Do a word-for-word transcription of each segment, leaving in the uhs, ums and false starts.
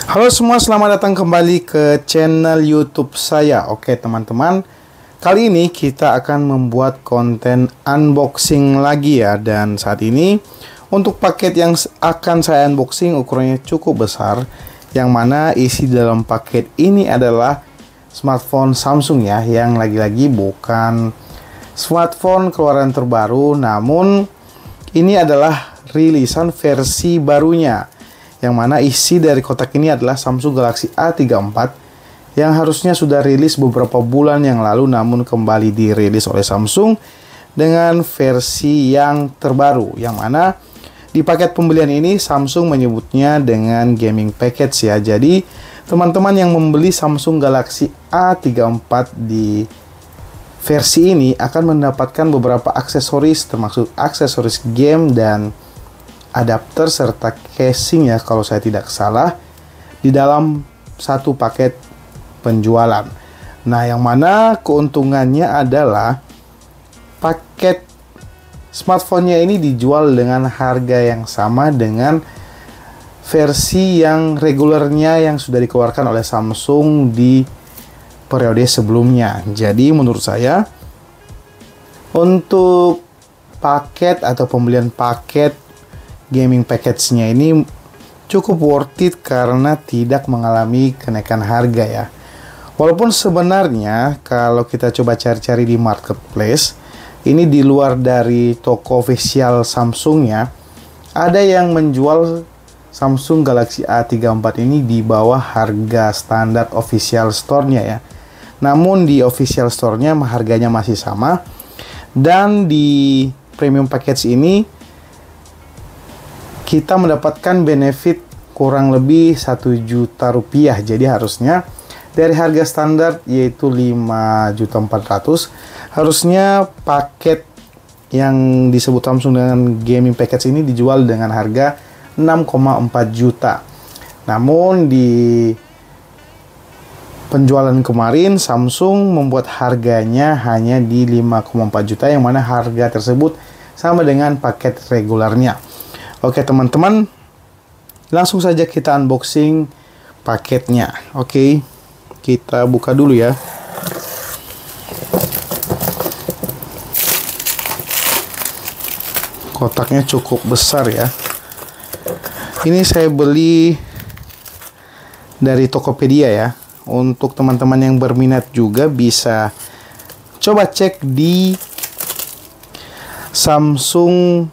Halo semua, selamat datang kembali ke channel YouTube saya. Oke teman-teman, kali ini kita akan membuat konten unboxing lagi ya. Dan saat ini untuk paket yang akan saya unboxing ukurannya cukup besar, yang mana isi dalam paket ini adalah smartphone Samsung ya, yang lagi-lagi bukan smartphone keluaran terbaru, namun ini adalah rilisan versi barunya, yang mana isi dari kotak ini adalah Samsung Galaxy A tiga puluh empat yang harusnya sudah rilis beberapa bulan yang lalu, namun kembali dirilis oleh Samsung dengan versi yang terbaru, yang mana di paket pembelian ini Samsung menyebutnya dengan gaming package ya. Jadi teman-teman yang membeli Samsung Galaxy A tiga puluh empat di versi ini akan mendapatkan beberapa aksesoris, termasuk aksesoris game dan adapter serta casing ya, kalau saya tidak salah, di dalam satu paket penjualan. Nah, yang mana keuntungannya adalah paket smartphone-nya ini dijual dengan harga yang sama dengan versi yang regulernya yang sudah dikeluarkan oleh Samsung di periode sebelumnya. Jadi menurut saya untuk paket atau pembelian paket gaming package-nya ini cukup worth it karena tidak mengalami kenaikan harga ya. Walaupun sebenarnya kalau kita coba cari-cari di marketplace, ini di luar dari toko official Samsung-nya, ada yang menjual Samsung Galaxy A tiga puluh empat ini di bawah harga standar official store-nya ya. Namun di official store-nya harganya masih sama, dan di premium package ini kita mendapatkan benefit kurang lebih satu juta rupiah. Jadi harusnya dari harga standar yaitu lima juta empat ratus ribu, harusnya paket yang disebut Samsung dengan gaming package ini dijual dengan harga enam koma empat juta. Namun di penjualan kemarin Samsung membuat harganya hanya di lima koma empat juta, yang mana harga tersebut sama dengan paket regulernya. Oke teman-teman, langsung saja kita unboxing paketnya. Oke, kita buka dulu ya. Kotaknya cukup besar ya. Ini saya beli dari Tokopedia ya. Untuk teman-teman yang berminat juga bisa coba cek di Samsung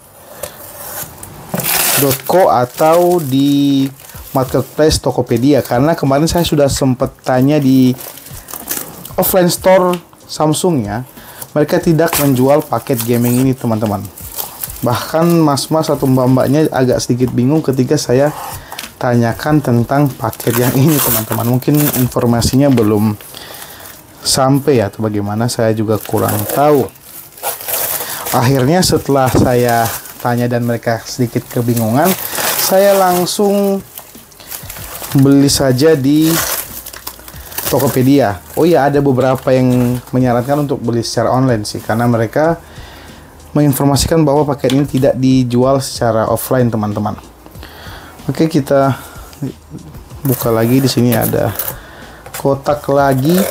.co atau di marketplace Tokopedia, karena kemarin saya sudah sempat tanya di offline store Samsung ya, mereka tidak menjual paket gaming ini teman-teman. Bahkan mas-mas atau mbak-mbaknya agak sedikit bingung ketika saya tanyakan tentang paket yang ini teman-teman. Mungkin informasinya belum sampai ya, atau bagaimana, saya juga kurang tahu. Akhirnya setelah saya tanya dan mereka sedikit kebingungan, saya langsung beli saja di Tokopedia. Oh ya, ada beberapa yang menyarankan untuk beli secara online sih, karena mereka menginformasikan bahwa paket ini tidak dijual secara offline teman-teman. Oke, kita buka lagi. Di sini ada kotak lagi.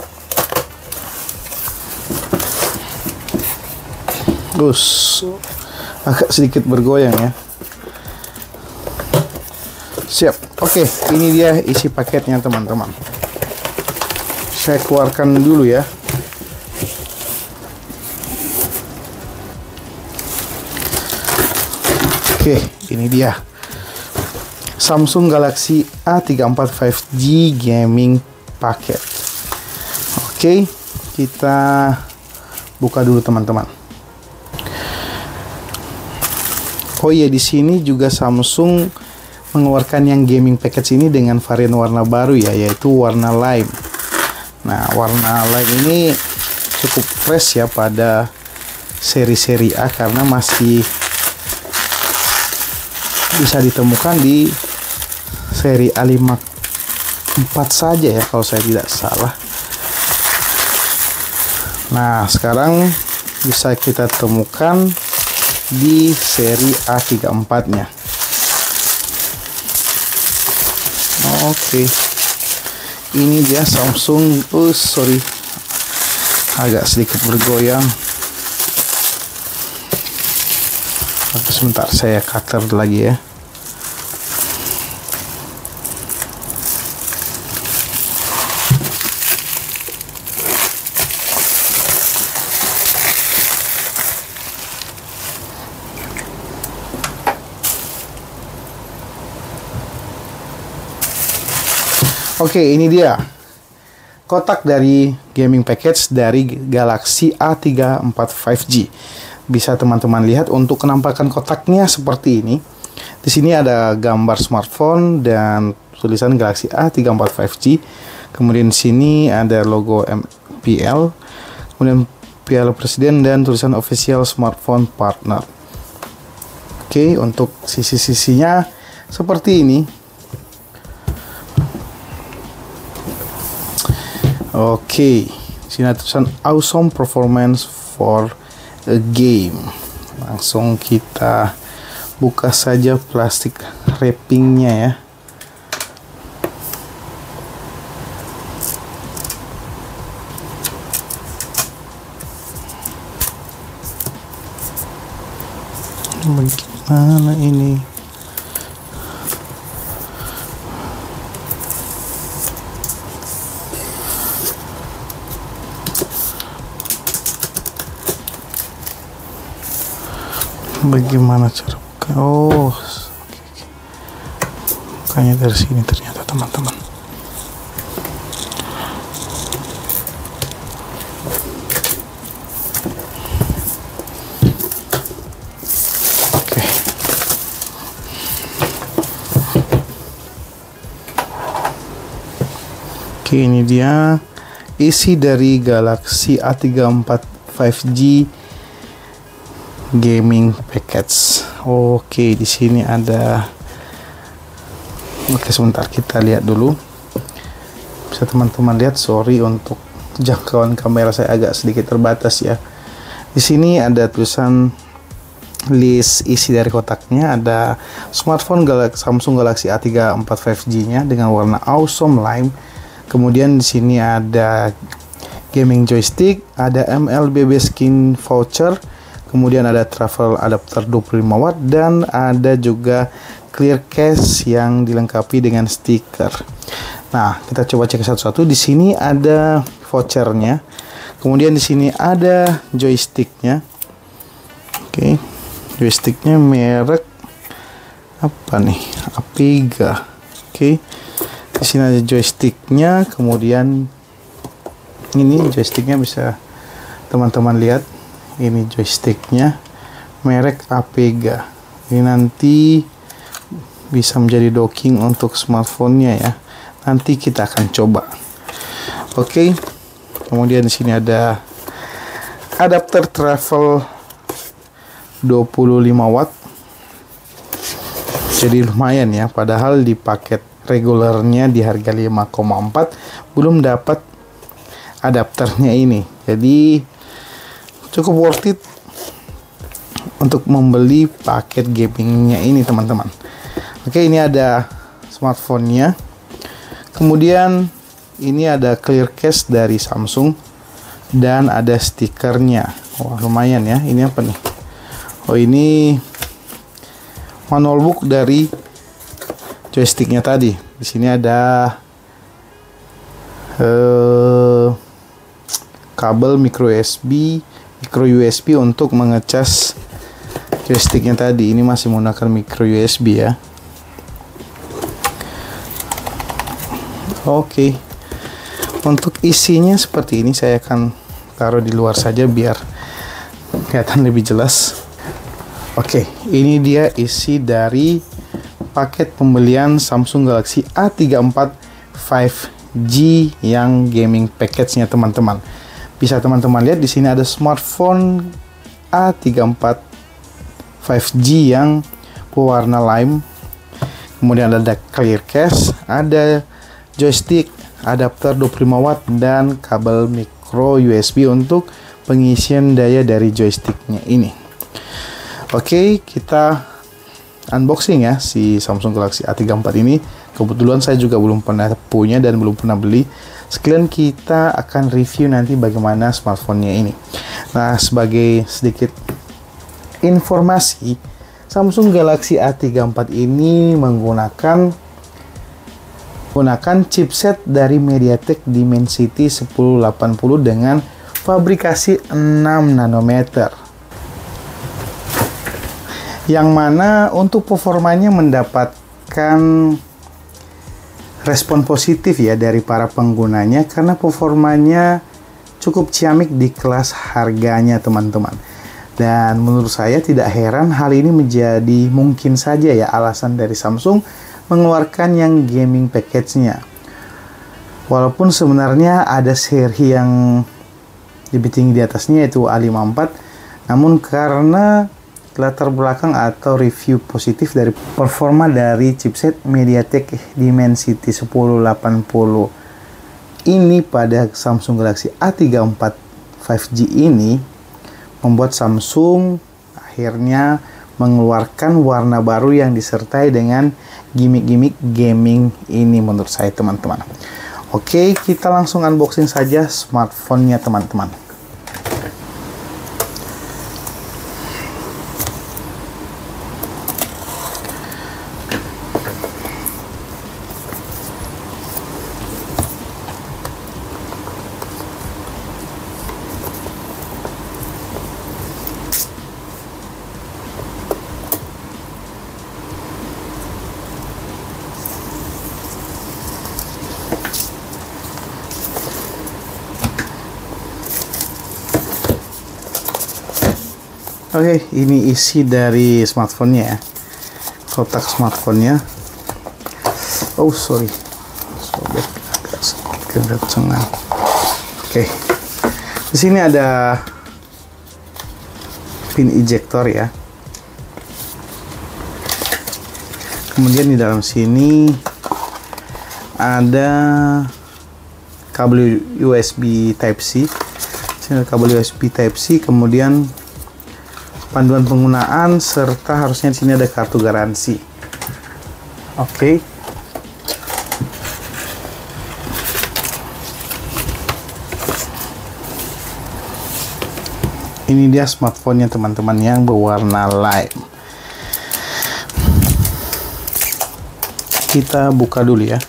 Terus agak sedikit bergoyang ya. Siap. Oke, ini dia isi paketnya teman-teman. Saya keluarkan dulu ya. Oke, ini dia Samsung Galaxy A tiga puluh empat lima G gaming paket. Oke, kita buka dulu teman-teman. Oh iya, di sini juga Samsung mengeluarkan yang gaming package ini dengan varian warna baru ya, yaitu warna lime. Nah, warna lime ini cukup fresh ya pada seri-seri A, karena masih bisa ditemukan di seri A lima empat saja ya, kalau saya tidak salah. Nah, sekarang bisa kita temukan di seri A tiga puluh empat nya. Oke, ini dia Samsung. Oh sorry, agak sedikit bergoyang. Oke, sebentar saya cutter lagi ya. Oke, ini dia kotak dari gaming package dari Galaxy A tiga empat lima G. Bisa teman-teman lihat untuk penampakan kotaknya seperti ini. Di sini ada gambar smartphone dan tulisan Galaxy A tiga empat lima G. Kemudian di sini ada logo M P L, kemudian Piala Presiden dan tulisan official smartphone partner. Oke, untuk sisi-sisinya seperti ini. Oke, sini ada tulisan awesome performance for a game. Langsung kita buka saja plastik wrappingnya ya. Bagaimana ini? Bagaimana cara buka? Oh, oke, oke. Bukanya dari sini ternyata teman-teman. Oke. Oke, ini dia isi dari Galaxy A tiga empat lima G gaming package. Oke, di sini ada. Oke, sebentar kita lihat dulu. Bisa teman-teman lihat, sorry untuk jangkauan kamera saya agak sedikit terbatas ya. Di sini ada tulisan list isi dari kotaknya. Ada smartphone Galaxy, Samsung Galaxy A tiga empat lima G-nya dengan warna awesome lime. Kemudian di sini ada gaming joystick, ada M L B B skin voucher. Kemudian ada travel adapter dua puluh lima watt dan ada juga clear case yang dilengkapi dengan stiker. Nah, kita coba cek satu-satu. Di sini ada vouchernya. Kemudian di sini ada joysticknya. Oke, joysticknya merek apa nih? Apega. Oke, di sini ada joysticknya. Kemudian ini joysticknya bisa teman-teman lihat. Ini joysticknya merek Apega. Ini nanti bisa menjadi docking untuk smartphone-nya ya. Nanti kita akan coba. Oke. Kemudian di sini ada adapter travel dua puluh lima watt. Jadi lumayan ya, padahal di paket regulernya di harga lima koma empat belum dapat adapternya ini. Jadi cukup worth it untuk membeli paket gamingnya ini teman-teman. Oke, ini ada smartphone-nya. Kemudian ini ada clear case dari Samsung dan ada stikernya. Wah, lumayan ya. Ini apa nih? Oh, ini manual book dari joysticknya tadi. Di sini ada uh, kabel micro U S B micro U S B untuk mengecas joysticknya tadi. Ini masih menggunakan micro U S B ya. Oke, untuk isinya seperti ini. Saya akan taruh di luar saja biar kelihatan lebih jelas. Oke, ini dia isi dari paket pembelian Samsung Galaxy A tiga empat lima G yang gaming package-nya teman-teman. Bisa teman-teman lihat di sini ada smartphone A tiga empat lima G yang berwarna lime. Kemudian ada clear case, ada joystick, adapter dua puluh lima watt dan kabel micro U S B untuk pengisian daya dari joysticknya ini. Oke, kita unboxing ya si Samsung Galaxy A tiga empat ini. Kebetulan saya juga belum pernah punya dan belum pernah beli. Sekalian kita akan review nanti bagaimana smartphone-nya ini. Nah, sebagai sedikit informasi, Samsung Galaxy A tiga puluh empat ini menggunakan menggunakan chipset dari MediaTek Dimensity sepuluh delapan puluh dengan fabrikasi enam nanometer. Yang mana untuk performanya mendapatkan respon positif ya dari para penggunanya, karena performanya cukup ciamik di kelas harganya teman-teman. Dan menurut saya tidak heran hal ini menjadi mungkin saja ya alasan dari Samsung mengeluarkan yang gaming package-nya. Walaupun sebenarnya ada seri yang lebih tinggi di atasnya yaitu A lima puluh empat, namun karena latar belakang atau review positif dari performa dari chipset MediaTek Dimensity sepuluh delapan puluh ini pada Samsung Galaxy A tiga puluh empat lima G ini, membuat Samsung akhirnya mengeluarkan warna baru yang disertai dengan gimmick-gimmick gaming ini menurut saya teman-teman. Oke, kita langsung unboxing saja smartphone-nya teman-teman. Oke, ini isi dari smartphone-nya ya. Kotak smartphone-nya. Oh, sorry. Sobek agak sedikit kencang. Oke. Di sini ada pin ejector ya. Kemudian di dalam sini ada kabel U S B Type C. Sini ada kabel U S B Type C, kemudian panduan penggunaan, serta harusnya di sini ada kartu garansi. Oke. Okay. Ini dia smartphone-nya teman-teman yang berwarna lime. Kita buka dulu ya.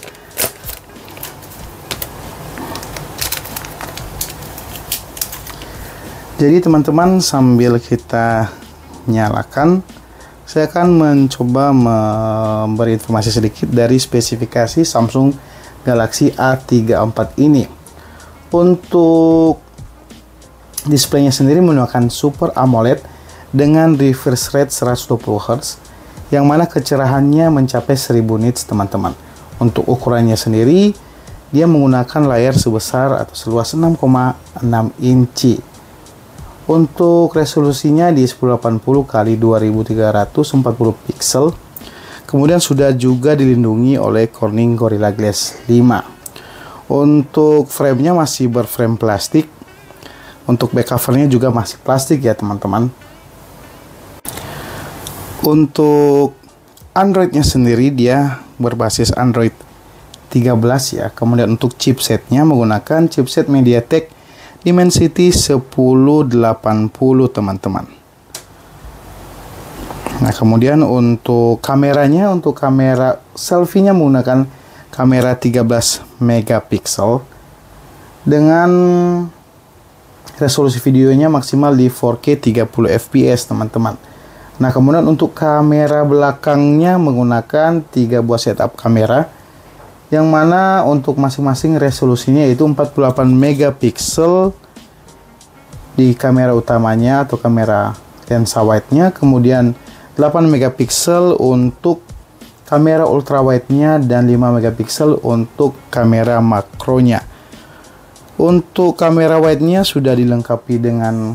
Jadi teman-teman, sambil kita nyalakan, saya akan mencoba memberi informasi sedikit dari spesifikasi Samsung Galaxy A tiga puluh empat ini. Untuk displaynya sendiri menggunakan Super AMOLED dengan refresh rate seratus dua puluh hertz, yang mana kecerahannya mencapai seribu nits teman-teman. Untuk ukurannya sendiri, dia menggunakan layar sebesar atau seluas enam koma enam inci. Untuk resolusinya di seribu delapan puluh kali dua ribu tiga ratus empat puluh pixel. Kemudian sudah juga dilindungi oleh Corning Gorilla Glass lima. Untuk frame-nya masih berframe plastik. Untuk back cover-nya juga masih plastik ya teman-teman. Untuk Android-nya sendiri dia berbasis Android tiga belas ya. Kemudian untuk chipsetnya menggunakan chipset MediaTek Dimensity sepuluh delapan puluh teman-teman. Nah, kemudian untuk kameranya, untuk kamera selfie-nya menggunakan kamera tiga belas megapiksel dengan resolusi videonya maksimal di empat K tiga puluh F P S teman-teman. Nah, kemudian untuk kamera belakangnya menggunakan tiga buah setup kamera, yang mana untuk masing-masing resolusinya yaitu empat puluh delapan megapiksel di kamera utamanya atau kamera lensa wide-nya, kemudian delapan megapiksel untuk kamera ultra wide-nya dan lima megapiksel untuk kamera makronya. Untuk kamera wide-nya sudah dilengkapi dengan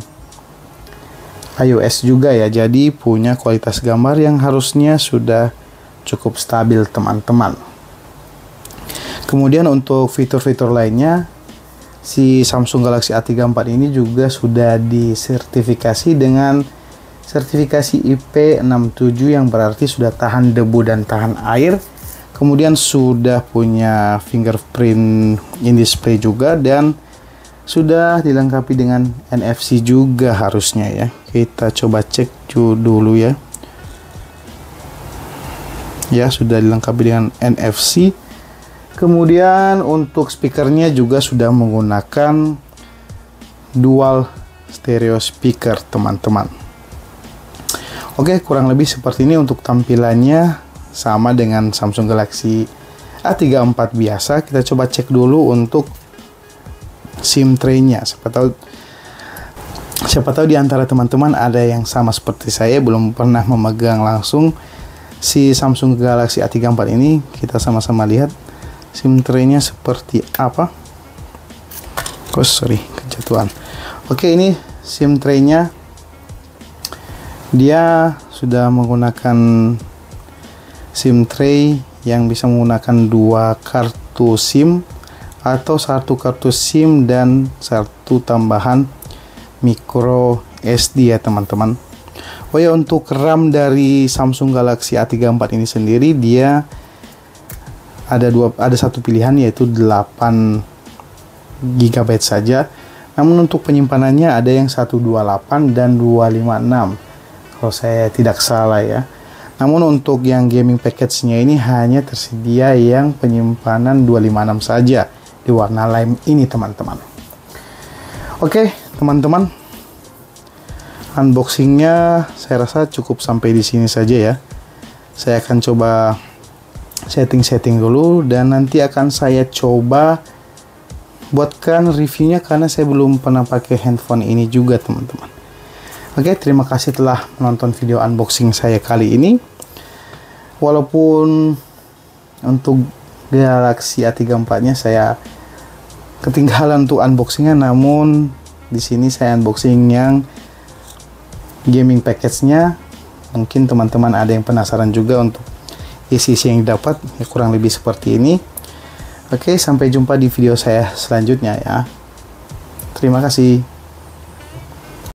iOS juga ya, jadi punya kualitas gambar yang harusnya sudah cukup stabil teman-teman. Kemudian untuk fitur-fitur lainnya, si Samsung Galaxy A tiga puluh empat ini juga sudah disertifikasi dengan sertifikasi I P enam tujuh yang berarti sudah tahan debu dan tahan air. Kemudian sudah punya fingerprint in display juga, dan sudah dilengkapi dengan N F C juga harusnya ya. Kita coba cek dulu ya. Ya, sudah dilengkapi dengan N F C. Kemudian untuk speakernya juga sudah menggunakan dual stereo speaker, teman-teman. Oke, kurang lebih seperti ini untuk tampilannya, sama dengan Samsung Galaxy A tiga puluh empat biasa. Kita coba cek dulu untuk SIM tray-nya. Siapa tahu siapa tahu di antara teman-teman ada yang sama seperti saya, belum pernah memegang langsung si Samsung Galaxy A tiga puluh empat ini. Kita sama-sama lihat SIM tray-nya seperti apa. Oh, sorry, kejatuhan. Oke, ini SIM tray-nya. Dia sudah menggunakan SIM tray yang bisa menggunakan dua kartu SIM atau satu kartu SIM dan satu tambahan micro S D ya, teman-teman. Oh ya, untuk RAM dari Samsung Galaxy A tiga puluh empat ini sendiri dia ada dua ada satu pilihan, yaitu delapan giga byte saja. Namun untuk penyimpanannya ada yang seratus dua puluh delapan dan dua ratus lima puluh enam kalau saya tidak salah ya. Namun untuk yang gaming package-nya ini hanya tersedia yang penyimpanan dua ratus lima puluh enam saja di warna lime ini, teman-teman. Oke, teman-teman, unboxingnya saya rasa cukup sampai di sini saja ya. Saya akan coba setting-setting dulu, dan nanti akan saya coba buatkan reviewnya karena saya belum pernah pakai handphone ini juga, teman-teman. Oke, terima kasih telah menonton video unboxing saya kali ini. Walaupun untuk Galaxy A tiga puluh empat-nya saya ketinggalan untuk unboxingnya, namun di sini saya unboxing yang gaming package-nya. Mungkin teman-teman ada yang penasaran juga untuk isi-isi yang didapat, ya kurang lebih seperti ini. Oke, sampai jumpa di video saya selanjutnya ya. Terima kasih.